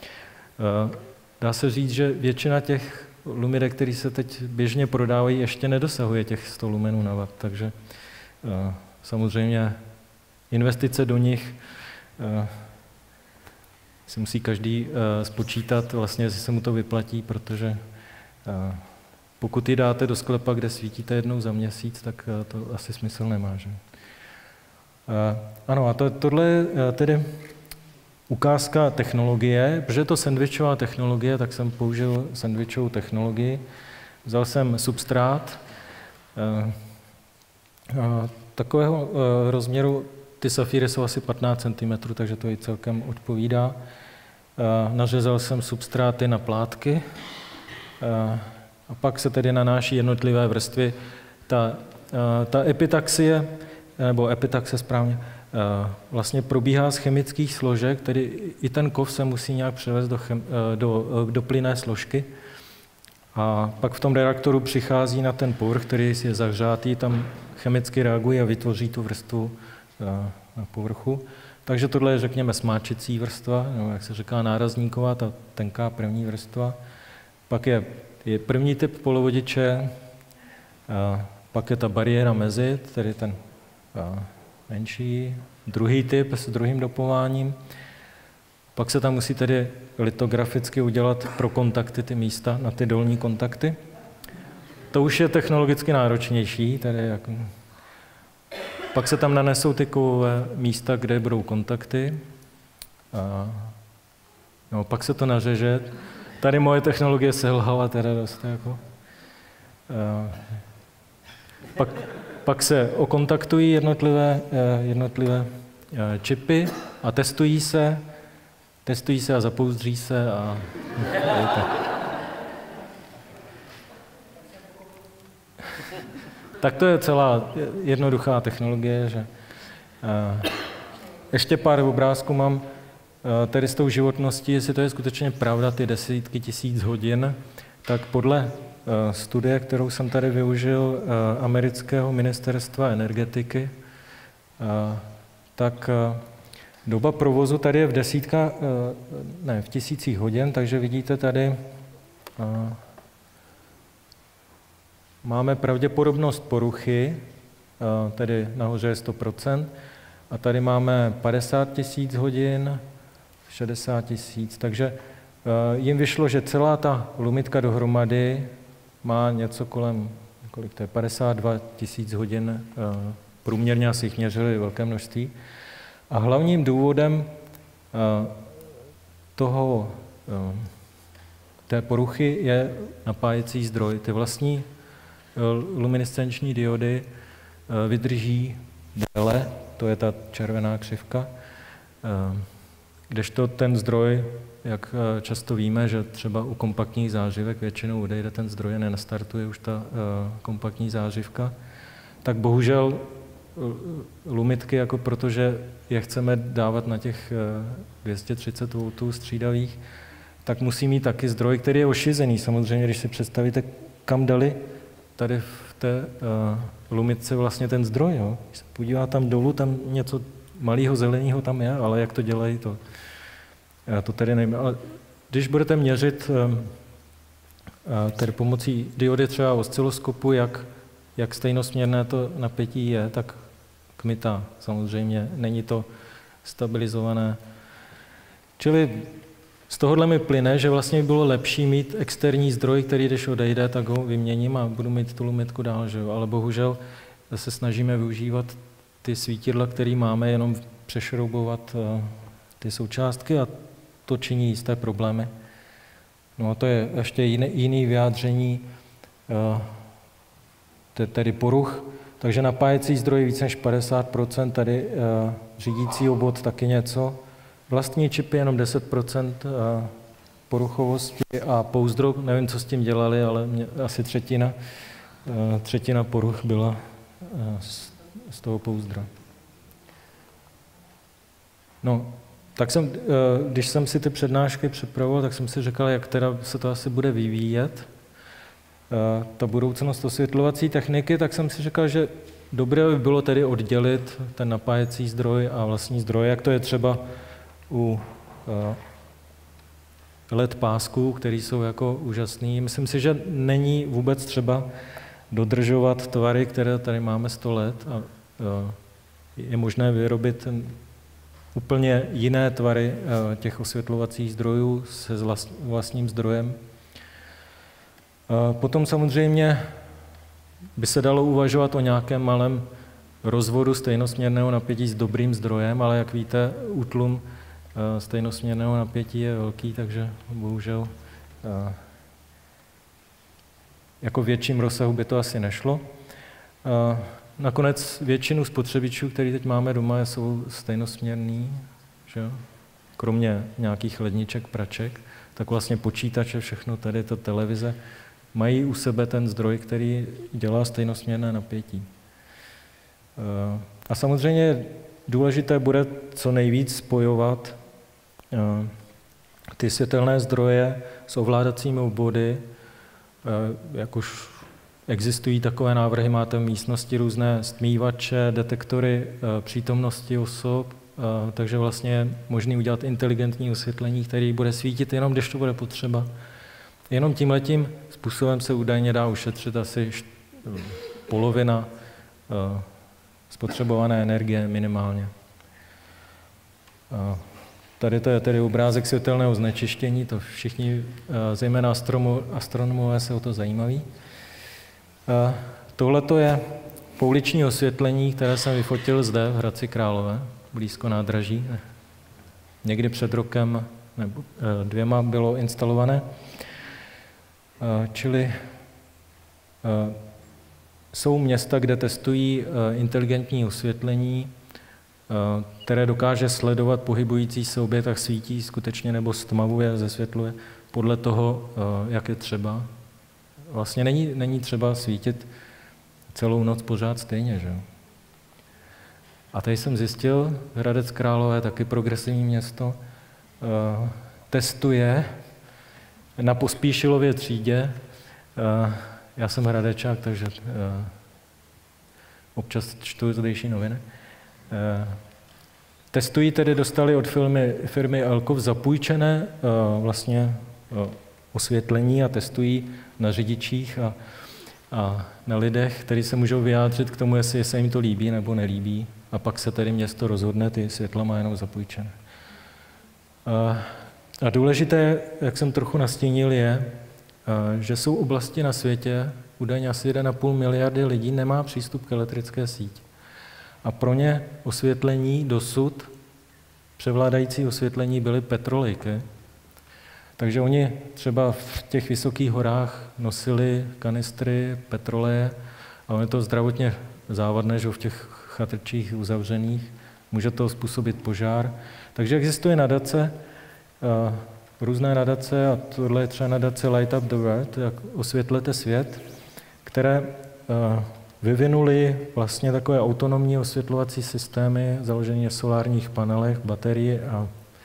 dá se říct, že většina těch luminek, které se teď běžně prodávají, ještě nedosahuje těch 100 lumenů na watt, takže samozřejmě investice do nich si musí každý spočítat, vlastně, jestli se mu to vyplatí, protože pokud ji dáte do sklepa, kde svítíte jednou za měsíc, tak to asi smysl nemá. Že? Ano, a tohle je tedy ukázka technologie, protože je to sendvičová technologie, tak jsem použil sendvičovou technologii. Vzal jsem substrát takového rozměru, ty safíry jsou asi 15 cm, takže to i celkem odpovídá. Nařezal jsem substráty na plátky a pak se tedy nanáší jednotlivé vrstvy. Ta epitaxie, nebo epitaxe správně, vlastně probíhá z chemických složek, tedy i ten kov se musí nějak převést do plynné složky. A pak v tom reaktoru přichází na ten povrch, který je zahřátý, tam chemicky reaguje a vytvoří tu vrstvu na povrchu. Takže tohle je, řekněme, smáčicí vrstva, nebo jak se říká, nárazníková, ta tenká první vrstva. Pak je první typ polovodiče, pak je ta bariéra mezi, tedy ten menší, druhý typ s druhým dopováním. Pak se tam musí tedy litograficky udělat pro kontakty ty místa na ty dolní kontakty. To už je technologicky náročnější, tedy jako. Pak se tam nanesou ty kovové místa, kde budou kontakty. No, pak se to nařeže. Tady moje technologie selhala teda dost. Jako. Pak se okontaktují jednotlivé čipy a testují se a zapouzdří se a Tak to je celá jednoduchá technologie, že ještě pár obrázků mám tady s tou životností, jestli to je skutečně pravda, ty desítky tisíc hodin, tak podle studie, kterou jsem tady využil amerického ministerstva energetiky, tak doba provozu tady je v desítkách, ne, v tisících hodin, takže vidíte tady, máme pravděpodobnost poruchy, tedy nahoře je 100%, a tady máme 50 tisíc hodin, 60 tisíc, takže jim vyšlo, že celá ta lumitka dohromady má něco kolem, kolik to je, 52 tisíc hodin, průměrně asi jich měřili velké množství. A hlavním důvodem té poruchy je napájecí zdroj. Ty vlastní luminescenční diody vydrží déle, to je ta červená křivka, kdežto ten zdroj, jak často víme, že třeba u kompaktních zářivek většinou odejde ten zdroj a nenastartuje už ta kompaktní zářivka, tak bohužel lumitky, jako protože je chceme dávat na těch 230 V střídavých, tak musí mít taky zdroj, který je ošizený. Samozřejmě, když si představíte, kam dali tady v té lumitce vlastně ten zdroj. Jo. Když se podívá tam dolů, tam něco malého zeleného tam je, ale jak to dělají, to tady nevím. Ale když budete měřit tedy pomocí diody třeba osciloskopu, jak stejnosměrné to napětí je, tak kmitá. Samozřejmě není to stabilizované. Čili z tohohle mi plyne, že vlastně by bylo lepší mít externí zdroj, který když odejde, tak ho vyměním a budu mít tu lumitku dál. Že jo? Ale bohužel se snažíme využívat ty svítidla, které máme, jenom přešroubovat ty součástky a to činí jisté problémy. No a to je ještě jiný vyjádření, tedy poruch. Takže napájecí zdroj víc než 50%, tady řídící obvod taky něco. Vlastní čipy jenom 10% poruchovosti a pouzdro, nevím, co s tím dělali, ale asi třetina poruch byla z toho pouzdra. No, tak když jsem si ty přednášky připravoval, tak jsem si říkal, jak teda se to asi bude vyvíjet, ta budoucnost osvětlovací techniky, tak jsem si říkal, že dobré by bylo tedy oddělit ten napájecí zdroj a vlastní zdroj, jak to je třeba u LED pásků, které jsou jako úžasný. Myslím si, že není vůbec třeba dodržovat tvary, které tady máme 100 let a je možné vyrobit úplně jiné tvary těch osvětlovacích zdrojů se vlastním zdrojem. Potom samozřejmě by se dalo uvažovat o nějakém malém rozvodu stejnosměrného napětí s dobrým zdrojem, ale jak víte, útlum stejnosměrného napětí je velký, takže bohužel jako větším rozsahu by to asi nešlo. Nakonec většinu spotřebičů, který teď máme doma, jsou stejnosměrný, že? Kromě nějakých ledniček, praček, tak vlastně počítače, všechno tady, to televize, mají u sebe ten zdroj, který dělá stejnosměrné napětí. A samozřejmě důležité bude co nejvíc spojovat ty světelné zdroje s ovládacími obvody, jak už existují takové návrhy, máte v místnosti různé stmívače, detektory přítomnosti osob, takže vlastně je možné udělat inteligentní osvětlení, který bude svítit jenom, když to bude potřeba. Jenom tímhletím způsobem se údajně dá ušetřit asi polovina spotřebované energie minimálně. Tady to je tedy obrázek světelného znečištění, to všichni, zejména astronomové, se o to zajímaví. Tohle je pouliční osvětlení, které jsem vyfotil zde v Hradci Králové, blízko nádraží. Někdy před rokem nebo 2 bylo instalované. Čili jsou města, kde testují inteligentní osvětlení, které dokáže sledovat pohybující se objekt a svítí skutečně nebo stmavuje, zesvětluje podle toho, jak je třeba. Vlastně není třeba svítit celou noc pořád stejně, že? A tady jsem zjistil, Hradec Králové, taky progresivní město, testuje na Pospíšilově třídě. Já jsem Hradečák, takže občas čtu zdejší noviny. Testují tedy, dostali od firmy Elkov zapůjčené vlastně osvětlení a testují na řidičích a na lidech, kteří se můžou vyjádřit k tomu, jestli se jim to líbí nebo nelíbí. A pak se tedy město rozhodne, ty světla má jenom zapůjčené. A důležité, jak jsem trochu nastínil, je, že jsou oblasti na světě, údajně asi 1,5 miliardy lidí nemá přístup k elektrické síti. A pro ně osvětlení dosud, převládající osvětlení byly petrolejky. Takže oni třeba v těch vysokých horách nosili kanistry, petroleje, a ono je to zdravotně závadné, že v těch chatrčích uzavřených může to způsobit požár. Takže existuje nadace, různé nadace, a tohle je třeba nadace Light Up the World, jak osvětlete svět, které vyvinuli vlastně takové autonomní osvětlovací systémy založené na solárních panelech, baterii a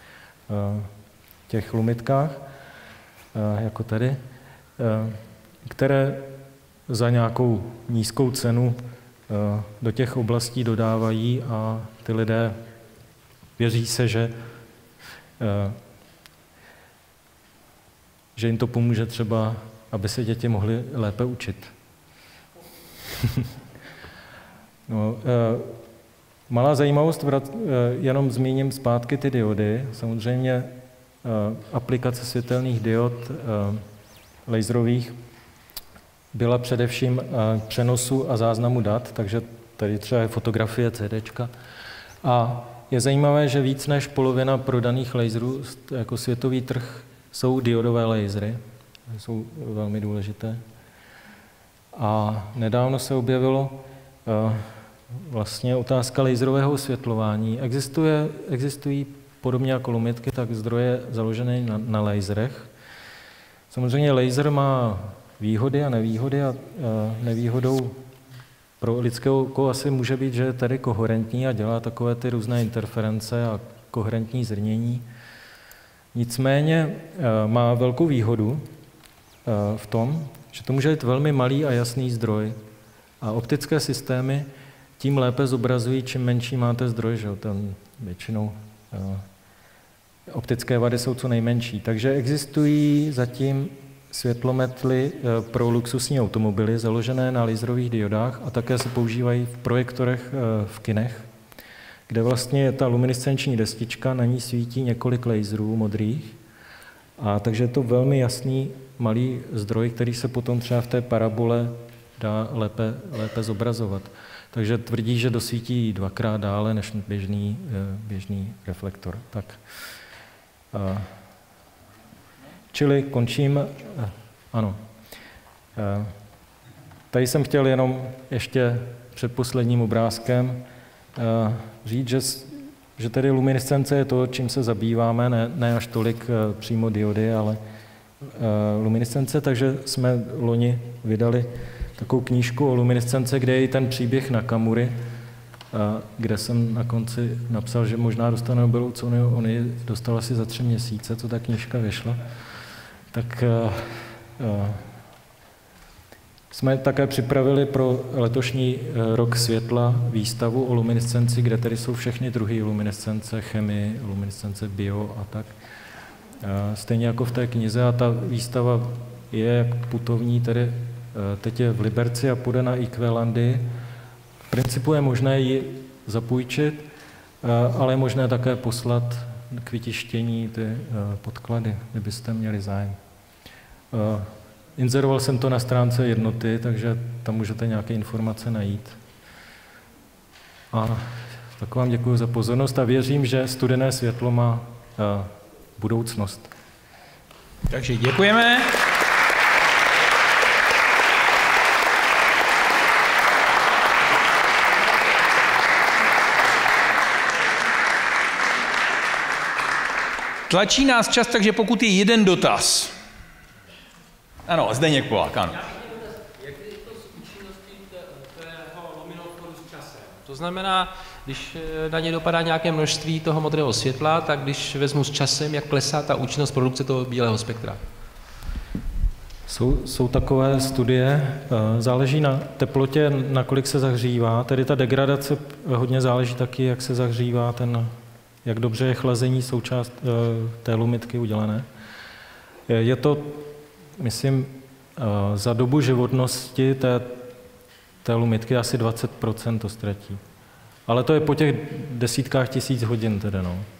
těch lumitkách, jako tady, které za nějakou nízkou cenu do těch oblastí dodávají a ty lidé věří se, že jim to pomůže třeba, aby se děti mohly lépe učit. No, malá zajímavost, jenom zmíním zpátky ty diody. Samozřejmě aplikace světelných diod laserových byla především přenosu a záznamu dat, takže tady třeba je fotografie CDčka. A je zajímavé, že víc než polovina prodaných laserů jako světový trh jsou diodové lasery. Jsou velmi důležité. A nedávno se objevilo vlastně otázka laserového osvětlování. Existují podobně jako lumitky, tak zdroje založené na laserech. Samozřejmě laser má výhody a nevýhody a nevýhodou pro lidského oko asi může být, že je tady koherentní a dělá takové ty různé interference a koherentní zrnění. Nicméně má velkou výhodu v tom, že to může být velmi malý a jasný zdroj. A optické systémy tím lépe zobrazují, čím menší máte zdroj, že? Tam většinou optické vady jsou co nejmenší. Takže existují zatím světlometly pro luxusní automobily založené na laserových diodách a také se používají v projektorech v kinech, kde vlastně je ta luminescenční destička, na ní svítí několik laserů modrých. A takže je to velmi jasný malý zdroj, který se potom třeba v té parabole dá lépe zobrazovat. Takže tvrdí, že dosvítí 2x dále než běžný reflektor. Tak. Čili končím. Ano. Tady jsem chtěl jenom ještě před posledním obrázkem říct, že tedy luminescence je to, čím se zabýváme, ne až tolik přímo diody, ale luminescence, takže jsme loni vydali takovou knížku o luminescence, kde je i ten příběh Nakamura, kde jsem na konci napsal, že možná dostane Nobelovu cenu, on ji dostal asi za 3 měsíce, co ta knížka vyšla. Tak jsme také připravili pro letošní rok světla výstavu o luminescenci, kde tedy jsou všechny druhy luminescence, chemie, luminescence bio a tak. Stejně jako v té knize, a ta výstava je jak putovní, tedy teď je v Liberci a půjde na IQ-landy. V principu je možné ji zapůjčit, ale je možné také poslat k vytištění ty podklady, kdybyste měli zájem. Inzeroval jsem to na stránce Jednoty, takže tam můžete nějaké informace najít. A tak vám děkuji za pozornost a věřím, že studené světlo má budoucnost. Takže děkujeme. Tlačí nás čas, takže pokud je jeden dotaz. Ano, Zdeněk Polák, ano. Jak je to s účinností té To znamená, když na ně dopadá nějaké množství toho modrého světla, tak když vezmu s časem, jak klesá ta účinnost produkce toho bílého spektra. Jsou takové studie, záleží na teplotě, nakolik se zahřívá, tedy ta degradace hodně záleží taky, jak se zahřívá jak dobře je chlazení součást té lumitky udělané. Je to, myslím, za dobu životnosti té lumitky asi 20% to ztratí. Ale to je po těch desítkách tisíc hodin teda, no.